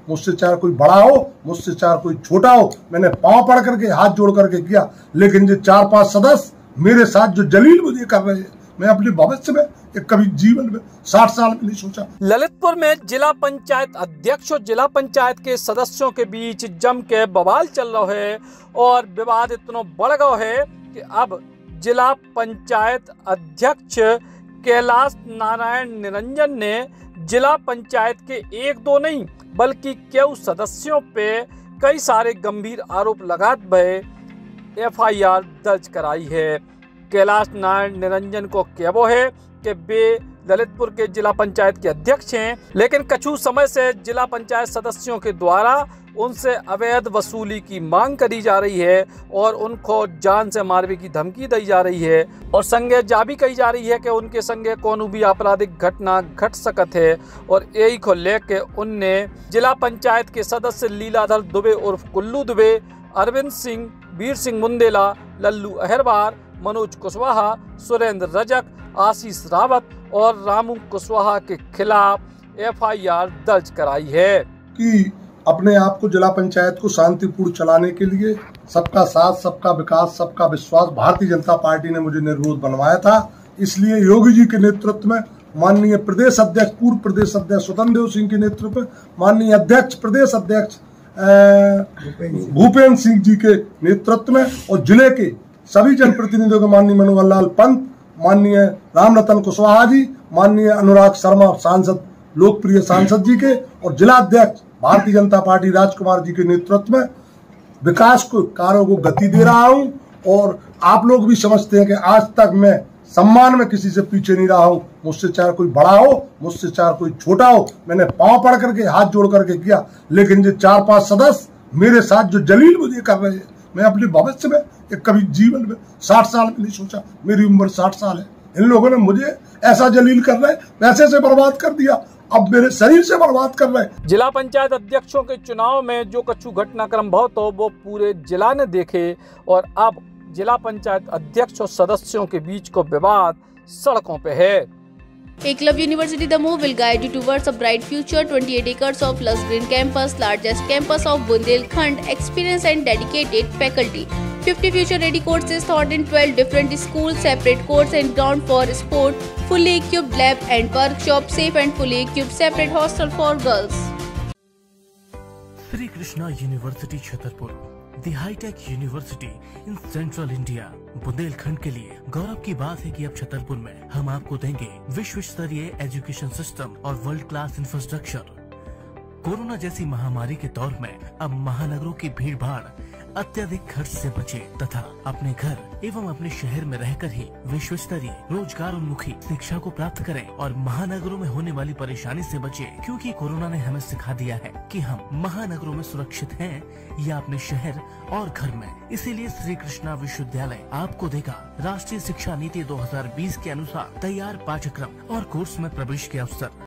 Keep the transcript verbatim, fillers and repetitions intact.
मुझसे चाहे कोई बड़ा हो, मुझसे चाहे कोई छोटा हो, मैंने पांव पड़ करके हाथ जोड़ करके किया। लेकिन जो चार पांच सदस्य मेरे साथ जो जलील मुझे कर रहे हैं, मैं अपने भविष्य में एक कभी जीवन में साठ साल में नहीं सोचा। ललितपुर में जिला पंचायत अध्यक्ष और जिला पंचायत के सदस्यों के बीच जम के बवाल चल रहा है और विवाद इतना बढ़ गया है कि अब जिला पंचायत अध्यक्ष कैलाश नारायण निरंजन ने जिला पंचायत के एक दो नहीं बल्कि कई सदस्यों पे कई सारे गंभीर आरोप लगाते हुए एफ आई आर दर्ज कराई है। कैलाश नारायण निरंजन को कहवो है कि वे ललितपुर के जिला पंचायत के अध्यक्ष हैं, लेकिन कछु समय से जिला पंचायत सदस्यों के द्वारा उनसे अवैध वसूली की मांग करी जा रही है और उनको जान से मारने की धमकी दी जा रही है और संगे जा भी कही जा रही है कि उनके संगे कोनो भी आपराधिक घटना घट सकत है। और यही को लेके उनने जिला पंचायत के सदस्य लीलाधर दुबे उर्फ कुल्लू दुबे, अरविंद सिंह, वीर सिंह मुंदेला, लल्लू अहरवार, मनोज कुशवाहा, सुरेंद्र रजक, आशीष रावत और रामू कुशवाहा के खिलाफ एफ आई आर दर्ज कराई है कि अपने आप को जिला पंचायत को शांतिपूर्ण चलाने के लिए सबका साथ, सबका विकास, सबका विश्वास भारतीय जनता पार्टी ने मुझे निर्विरोध बनवाया था। इसलिए योगी जी के नेतृत्व में माननीय प्रदेश अध्यक्ष, पूर्व प्रदेश अध्यक्ष स्वतंत्र देव सिंह के नेतृत्व में माननीय अध्यक्ष प्रदेश अध्यक्ष भूपेन्द्र सिंह जी के नेतृत्व में और जिले के सभी जनप्रतिनिधियों के माननीय मनोहर लाल पंत, माननीय रामरतन कुशवाहा जी, माननीय अनुराग शर्मा सांसद, लोकप्रिय सांसद जी के और जिला अध्यक्ष भारतीय जनता पार्टी राजकुमार जी के नेतृत्व में विकास को कार्यों को गति दे रहा हूं। और आप लोग भी समझते हैं कि आज तक मैं सम्मान में किसी से पीछे नहीं रहा हूं। मुझसे चाहे कोई बड़ा हो, मुझसे चाहे कोई छोटा हो, मैंने पांव पड़ करके हाथ जोड़ करके किया। लेकिन जो चार पांच सदस्य मेरे साथ जो जलील मुझे कर रहे हैं, मैं अपने भविष्य में एक कभी जीवन में साठ साल में नहीं सोचा। मेरी उम्र साठ साल है, इन लोगों ने मुझे ऐसा जलील कर रहे, पैसे से बर्बाद कर दिया, अब मेरे शरीर से बर्बाद कर रहे हैं। जिला पंचायत अध्यक्षों के चुनाव में जो कछु घटनाक्रम बहुत हो वो पूरे जिला ने देखे और अब जिला पंचायत अध्यक्ष और सदस्यों के बीच को विवाद सड़कों पे है। Eklavya University Damoh will guide you towards a bright future. twenty-eight acres of lush green campus, largest campus of Bundelkhand, experienced and dedicated faculty. fifty future-ready courses taught in twelve different schools, separate courts and ground for sport, fully equipped lab and workshop, safe and fully equipped separate hostel for girls. Sri Krishna University Chhatarpur, the high-tech university in Central India. Bundelkhand के लिए गौरव की बात है कि अब छतरपुर में हम आपको देंगे विश्व स्तरीय एजुकेशन सिस्टम और वर्ल्ड क्लास इंफ्रास्ट्रक्चर। कोरोना जैसी महामारी के दौर में अब महानगरों की भीड़ भाड़, अत्यधिक खर्च से बचे तथा अपने घर एवं अपने शहर में रहकर ही विश्व स्तरीय रोजगार उन्मुखी शिक्षा को प्राप्त करें और महानगरों में होने वाली परेशानी से बचे, क्योंकि कोरोना ने हमें सिखा दिया है कि हम महानगरों में सुरक्षित हैं या अपने शहर और घर में। इसीलिए श्री कृष्णा विश्वविद्यालय आपको देगा राष्ट्रीय शिक्षा नीति दो हज़ार बीस के अनुसार तैयार पाठ्यक्रम और कोर्स में प्रवेश के अवसर।